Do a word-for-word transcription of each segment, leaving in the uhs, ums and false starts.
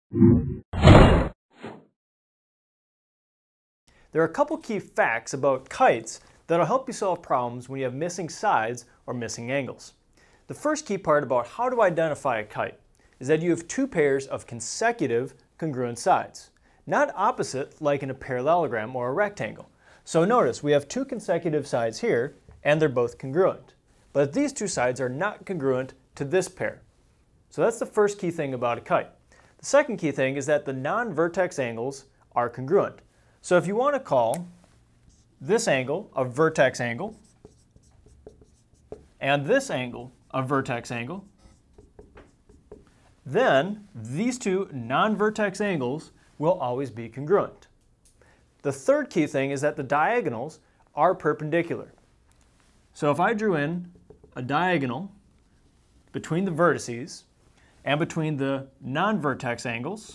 There are a couple key facts about kites that'll help you solve problems when you have missing sides or missing angles. The first key part about how to identify a kite is that you have two pairs of consecutive congruent sides, not opposite like in a parallelogram or a rectangle. So notice we have two consecutive sides here and they're both congruent, but these two sides are not congruent to this pair. So that's the first key thing about a kite. The second key thing is that the non-vertex angles are congruent. So if you want to call this angle a vertex angle and this angle a vertex angle, then these two non-vertex angles will always be congruent. The third key thing is that the diagonals are perpendicular. So if I drew in a diagonal between the vertices and between the non-vertex angles,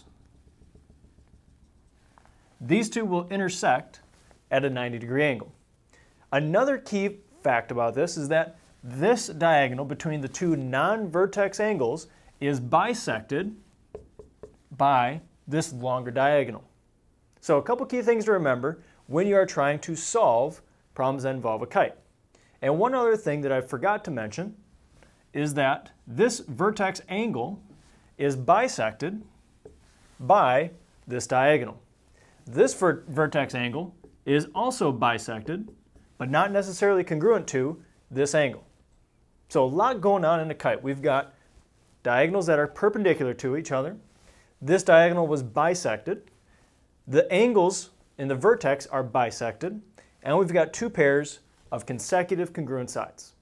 these two will intersect at a ninety degree angle. Another key fact about this is that this diagonal between the two non-vertex angles is bisected by this longer diagonal. So a couple key things to remember when you are trying to solve problems that involve a kite. And one other thing that I forgot to mention is that this vertex angle is bisected by this diagonal. This ver vertex angle is also bisected, but not necessarily congruent to this angle. So a lot going on in a kite. We've got diagonals that are perpendicular to each other. This diagonal was bisected. The angles in the vertex are bisected. And we've got two pairs of consecutive congruent sides.